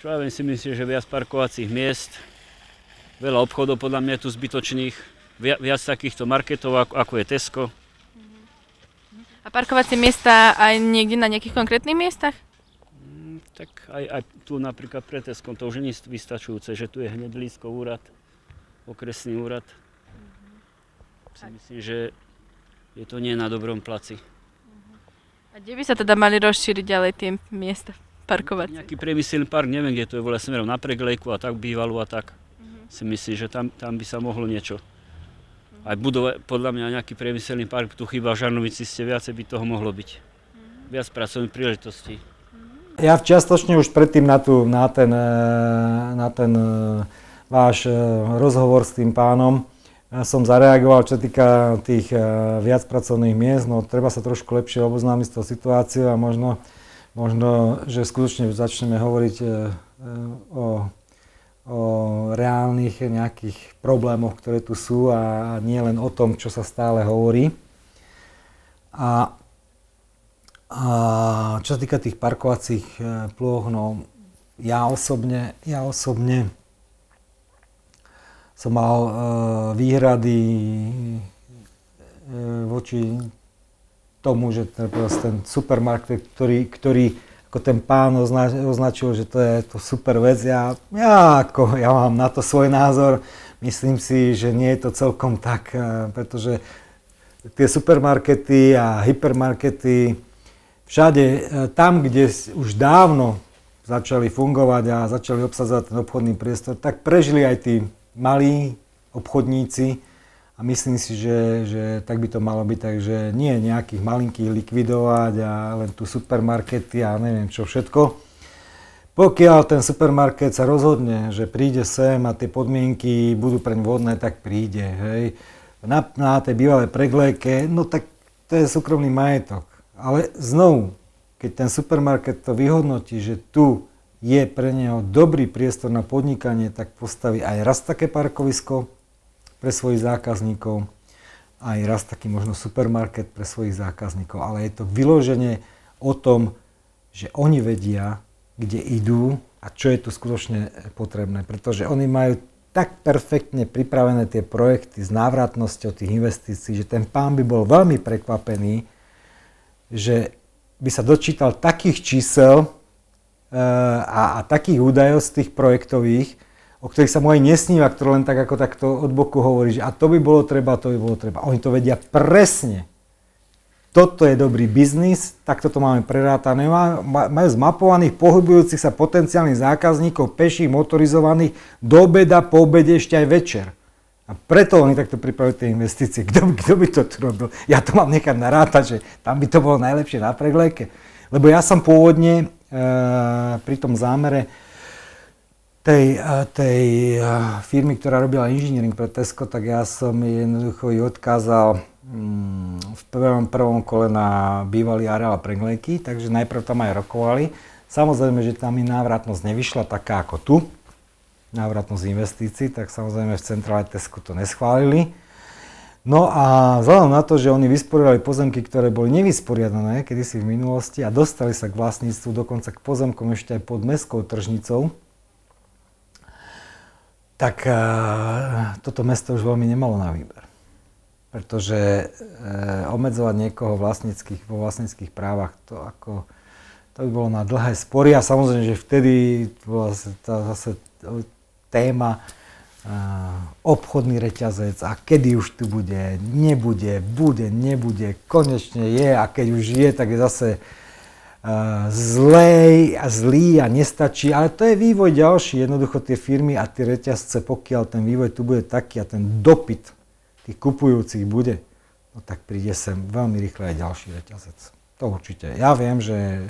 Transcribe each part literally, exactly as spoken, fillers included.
Čo ja viem, si myslím, že viac parkovacích miest, veľa obchodov podľa mňa je tu zbytočných, viac, viac takýchto marketov ako, ako je Tesco. A parkovacie miesta aj niekde na nejakých konkrétnych miestach? Mm, tak aj, aj tu napríklad pre Tesco to už nie je vystačujúce, že tu je hneď blízko úrad, okresný úrad. Si myslím, že je to nie na dobrom placi. A kde by sa teda mali rozšíriť ďalej tie miesta parkovacie? Nejaký priemyselný park, neviem, kde to je, voľa smerom na Preglejku a tak bývalú a tak. Uh-huh. Si myslím, že tam, tam by sa mohlo niečo. Aj budova, podľa mňa nejaký priemyselný park, tu chýba v Žarnovici, ste viacej by toho mohlo byť. Uh-huh. Viac pracovných príležitostí. Ja čiastočne už predtým na, tú, na ten, na ten váš rozhovor s tým pánom som zareagoval, čo týka tých viac pracovných miest. No, treba sa trošku lepšie oboznámiť s tou situáciou a možno, možno že skutočne začneme hovoriť o, o reálnych nejakých problémoch, ktoré tu sú a nie len o tom, čo sa stále hovorí. A, a čo sa týka tých parkovacích plôch, no ja osobne, ja osobne som mal e, výhrady e, voči tomu, že ten, ten supermarket, ktorý, ktorý ako ten pán ozna, označil, že to je to super vec. Ja, ja, ako, ja mám na to svoj názor. Myslím si, že nie je to celkom tak, e, pretože tie supermarkety a hypermarkety všade e, tam, kde už dávno začali fungovať a začali obsadzovať ten obchodný priestor, tak prežili aj tí malí obchodníci a myslím si, že, že tak by to malo byť, takže nie nejakých malinkých likvidovať a len tu supermarkety a neviem čo všetko. Pokiaľ ten supermarket sa rozhodne, že príde sem a tie podmienky budú preň vhodné, tak príde. Hej. Na, na tej bývalej Preglejke, no tak to je súkromný majetok. Ale znovu, keď ten supermarket to vyhodnotí, že tu je pre neho dobrý priestor na podnikanie, tak postaví aj raz také parkovisko pre svojich zákazníkov, aj raz taký možno supermarket pre svojich zákazníkov. Ale je to vyloženie o tom, že oni vedia, kde idú a čo je tu skutočne potrebné. Pretože oni majú tak perfektne pripravené tie projekty s návratnosťou tých investícií, že ten pán by bol veľmi prekvapený, že by sa dočítal takých čísel, A, a takých údajov z tých projektových, o ktorých sa mu aj nesníva, ktoré len tak ako takto od boku hovorí, že a to by bolo treba, to by bolo treba. Oni to vedia presne. Toto je dobrý biznis, takto to máme prerátané. Majú zmapovaných, pohybujúcich sa potenciálnych zákazníkov, peších, motorizovaných, do obeda, po obede, ešte aj večer. A preto oni takto pripravujú tie investície. Kto, kto by to tu robil? Ja to mám nechať narátať, že tam by to bolo najlepšie na Preglejke. Lebo ja som pôvodne pri tom zámere tej, tej firmy, ktorá robila inžiniering pre Tesco, tak ja som jednoducho ju odkázal v prvom, prvom kole na bývalý areál Preglejky, takže najprv tam aj rokovali. Samozrejme, že tam mi návratnosť nevyšla taká ako tu, návratnosť investícií, tak samozrejme v centrále Tesco to neschválili. No a vzhľadom na to, že oni vysporiadali pozemky, ktoré boli nevysporiadané kedysi v minulosti a dostali sa k vlastníctvu, dokonca k pozemkom ešte aj pod mestskou tržnicou, tak e, toto mesto už veľmi nemalo na výber. Pretože e, obmedzovať niekoho vlastníckých, vo vlastníckých právach, to, ako, to by bolo na dlhé spory a samozrejme, že vtedy bola tá zase téma obchodný reťazec a kedy už tu bude, nebude, bude, nebude, konečne je a keď už je, tak je zase uh, zlej a zlý a nestačí, ale to je vývoj ďalší, jednoducho tie firmy a tie reťazce, pokiaľ ten vývoj tu bude taký a ten dopyt tých kupujúcich bude, no tak príde sem veľmi rýchle aj ďalší reťazec. To určite. Ja viem, že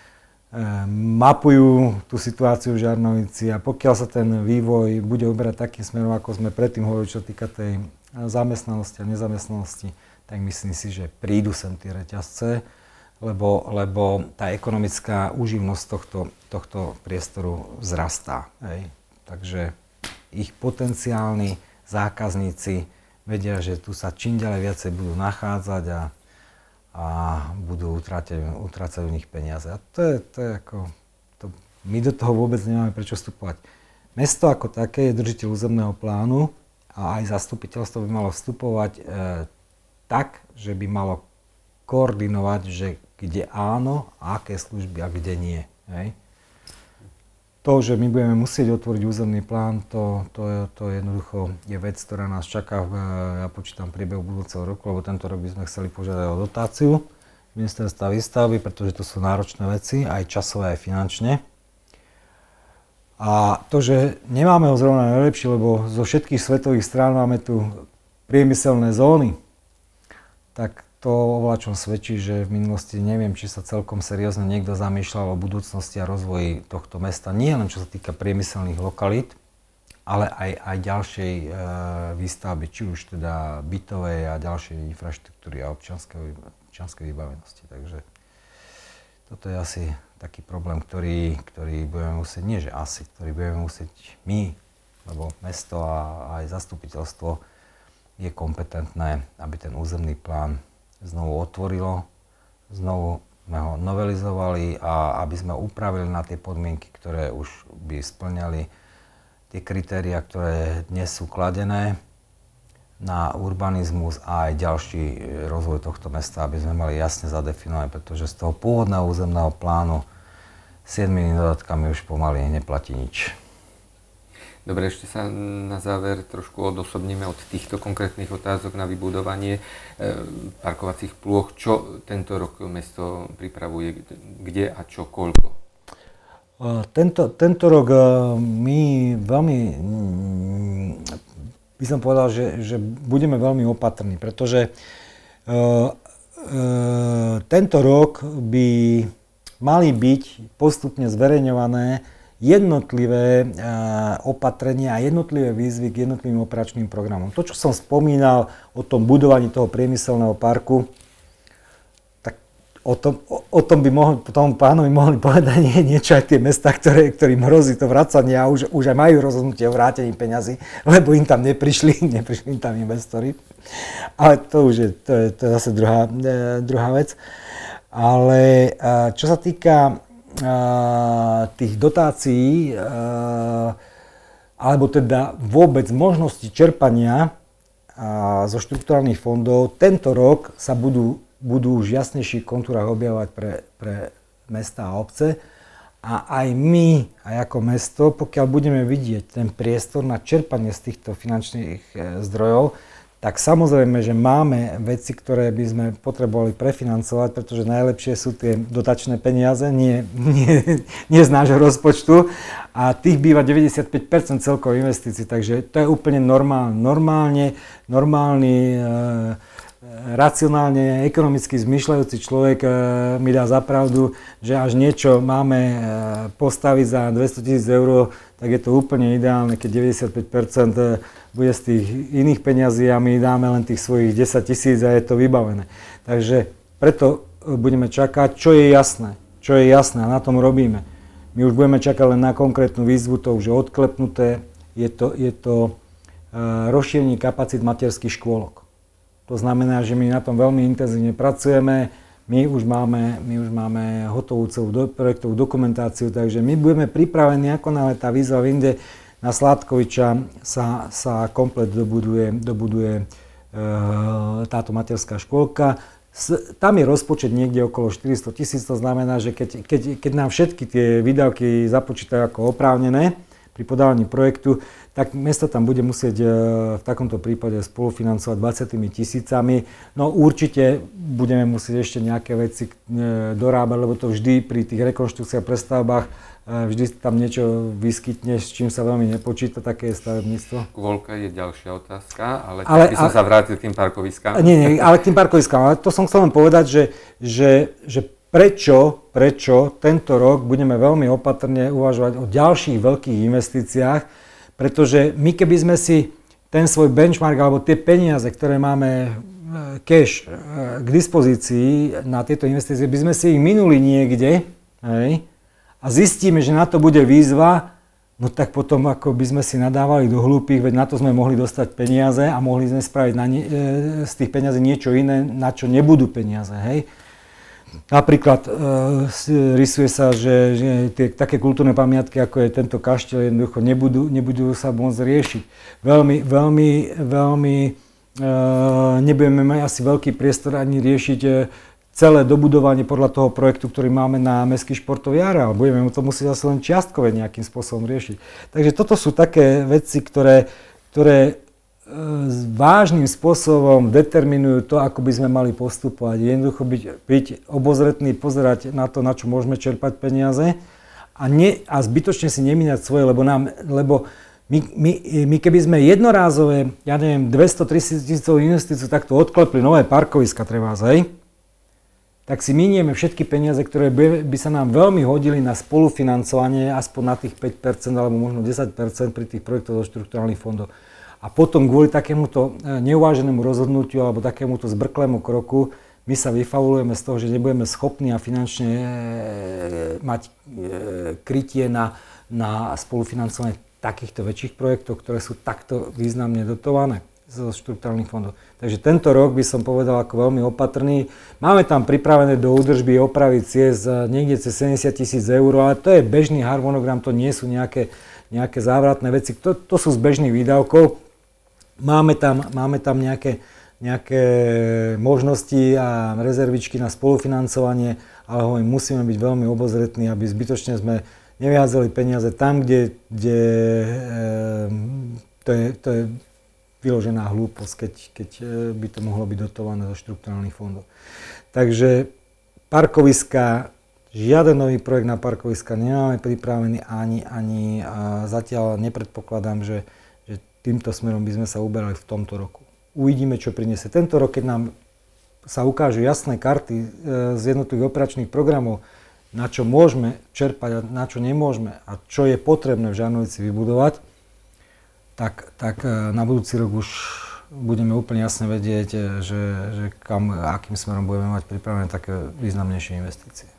mapujú tú situáciu v Žarnovici a pokiaľ sa ten vývoj bude uberať takým smerom, ako sme predtým hovorili, čo týka tej zamestnanosti a nezamestnanosti, tak myslím si, že prídu sem tie reťazce, lebo, lebo tá ekonomická úživnosť tohto, tohto priestoru vzrastá. Hej. Takže ich potenciálni zákazníci vedia, že tu sa čím ďalej viacej budú nachádzať a a budú utrácať, utrácať u nich peniaze. A to je, to je ako, to My do toho vôbec nemáme prečo vstupovať. Mesto ako také je držiteľ územného plánu a aj zastupiteľstvo by malo vstupovať e, tak, že by malo koordinovať, že kde áno, aké služby a kde nie. Hej. To, že my budeme musieť otvoriť územný plán, to, to, je, to jednoducho je vec, ktorá nás čaká, v, ja počítam priebehu budúceho roku, lebo tento rok by sme chceli požiadať o dotáciu ministerstva výstavby, pretože to sú náročné veci, aj časové, aj finančne. A to, že nemáme ho zrovna najlepšie, lebo zo všetkých svetových strán máme tu priemyselné zóny, tak to o čom svedčí, že v minulosti neviem, či sa celkom seriózne niekto zamýšľal o budúcnosti a rozvoji tohto mesta. Nie len čo sa týka priemyselných lokalít, ale aj, aj ďalšej e, výstavby, či už teda bytovej a ďalšej infraštruktúry a občianskej, občianskej vybavenosti. Takže toto je asi taký problém, ktorý, ktorý budeme musieť, nie že asi, ktorý budeme musieť my, lebo mesto a aj zastupiteľstvo je kompetentné, aby ten územný plán znovu otvorilo, znovu sme ho novelizovali a aby sme upravili na tie podmienky, ktoré už by splňali tie kritériá, ktoré dnes sú kladené na urbanizmus a aj ďalší rozvoj tohto mesta, aby sme mali jasne zadefinované, pretože z toho pôvodného územného plánu siedmimi dodatkami už pomaly neplatí nič. Dobre, ešte sa na záver trošku odosobníme od týchto konkrétnych otázok na vybudovanie e, parkovacích plôch. Čo tento rok mesto pripravuje, kde a čo, koľko? Tento, tento rok my veľmi, by som povedal, že, že budeme veľmi opatrní, pretože uh, uh, tento rok by mali byť postupne zverejňované jednotlivé uh, opatrenia a jednotlivé výzvy k jednotlivým operačným programom. To, čo som spomínal o tom budovaní toho priemyselného parku, O tom, o, o tom by mohli, tomu pánovi mohli povedať nie, niečo aj tie mestá, ktoré, ktorým hrozí to vracanie a už, už aj majú rozhodnutie o vrátení peňazí, lebo im tam neprišli, neprišli im tam investori. Ale to už je, to je, to je zase druhá, e, druhá vec. Ale e, čo sa týka e, tých dotácií, e, alebo teda vôbec možnosti čerpania e, zo štrukturálnych fondov, tento rok sa budú budú už jasnejších kontúrach objavovať pre, pre mestá a obce. A aj my, aj ako mesto, pokiaľ budeme vidieť ten priestor na čerpanie z týchto finančných e, zdrojov, tak samozrejme, že máme veci, ktoré by sme potrebovali prefinancovať, pretože najlepšie sú tie dotačné peniaze, nie, nie, nie z nášho rozpočtu. A tých býva deväťdesiatpäť percent celkových investícií, takže to je úplne normálne. Normálne, normálny e, racionálne, ekonomicky zmyšľajúci človek e, mi dá za pravdu, že až niečo máme e, postaviť za dvestotisíc eur, tak je to úplne ideálne, keď deväťdesiatpäť percent bude z tých iných peňazí a my dáme len tých svojich desaťtisíc a je to vybavené. Takže preto budeme čakať, čo je jasné, čo je jasné a na tom robíme. My už budeme čakať len na konkrétnu výzvu, to už je odklepnuté, je to, je to e, rozšírenie kapacít materských škôlok. To znamená, že my na tom veľmi intenzívne pracujeme, my už máme, my už máme hotovú celú do, projektovú dokumentáciu, takže my budeme pripravení, ako náhle tá výzva vyjde na Sládkoviča, sa, sa komplet dobuduje, dobuduje e, táto materská škôlka. S, tam je rozpočet niekde okolo štyristo tisíc, to znamená, že keď, keď, keď nám všetky tie výdavky započítajú ako oprávnené pri podávaní projektu, tak mesto tam bude musieť v takomto prípade spolufinancovať dvadsiatimi tisícami. No určite budeme musieť ešte nejaké veci dorábať, lebo to vždy pri tých rekonštrukciách, prestavbách vždy tam niečo vyskytne, s čím sa veľmi nepočíta, také je stavebníctvo. Kôľka je ďalšia otázka, ale, ale by som a, sa vrátil k tým parkoviskám. Nie, nie, ale k tým parkoviskám. Ale to som chcel len povedať, že, že, že prečo, prečo tento rok budeme veľmi opatrne uvažovať o ďalších veľkých investíciách, pretože my keby sme si ten svoj benchmark alebo tie peniaze, ktoré máme cash k dispozícii na tieto investície, by sme si ich minuli niekde, hej, a zistíme, že na to bude výzva, no tak potom ako by sme si nadávali do hlúpych, veď na to sme mohli dostať peniaze a mohli sme spraviť na nie, z tých peniazí niečo iné, na čo nebudú peniaze, hej. Napríklad e, rysuje sa, že, že tie také kultúrne pamiatky, ako je tento kašteľ, jednoducho nebudú, nebudú sa môcť riešiť. Veľmi, veľmi, veľmi e, nebudeme mať asi veľký priestor ani riešiť e, celé dobudovanie podľa toho projektu, ktorý máme na Mestský športový areál. Budeme to musieť asi len čiastkové nejakým spôsobom riešiť. Takže toto sú také veci, ktoré, ktoré vážnym spôsobom determinujú to, ako by sme mali postupovať. Jednoducho byť, byť obozretný, pozerať na to, na čo môžeme čerpať peniaze a, ne, a zbytočne si nemíňať svoje, lebo, nám, lebo my, my, my keby sme jednorázové, ja neviem, dvesto tritisícovú investíciu takto odklepli, nové parkoviska treba zaj, tak si minieme všetky peniaze, ktoré by, by sa nám veľmi hodili na spolufinancovanie, aspoň na tých päť percent alebo možno desať percent pri tých projektoch zo štrukturálnych fondov. A potom kvôli takémuto neuváženému rozhodnutiu alebo takémuto zbrklému kroku my sa vyfaulujeme z toho, že nebudeme schopní a finančne mať krytie na, na spolufinancovanie takýchto väčších projektov, ktoré sú takto významne dotované zo štrukturálnych fondov. Takže tento rok by som povedal ako veľmi opatrný. Máme tam pripravené do údržby opravy ciest niekde cez sedemdesiat tisíc eur, ale to je bežný harmonogram, to nie sú nejaké, nejaké závratné veci, to, to sú z bežných výdavkov. Máme tam, máme tam nejaké, nejaké možnosti a rezervičky na spolufinancovanie, ale hovorím, musíme byť veľmi obozretní, aby zbytočne sme nevyhádzali peniaze tam, kde, kde e, to, je, to je vyložená hlúposť, keď, keď by to mohlo byť dotované zo štrukturálnych fondov. Takže parkoviska, žiaden nový projekt na parkoviska nemáme pripravený ani, ani a zatiaľ nepredpokladám, že týmto smerom by sme sa uberali v tomto roku. Uvidíme, čo priniesie tento rok, keď nám sa ukážu jasné karty z jednotlivých operačných programov, na čo môžeme čerpať a na čo nemôžeme a čo je potrebné v Žarnovici vybudovať, tak, tak na budúci rok už budeme úplne jasne vedieť, že, že kam, akým smerom budeme mať pripravené také významnejšie investície.